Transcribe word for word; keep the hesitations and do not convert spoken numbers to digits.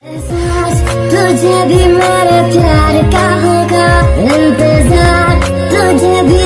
एहसास तुझे भी मेरे प्यार का होगा, इंतजार तुझे भी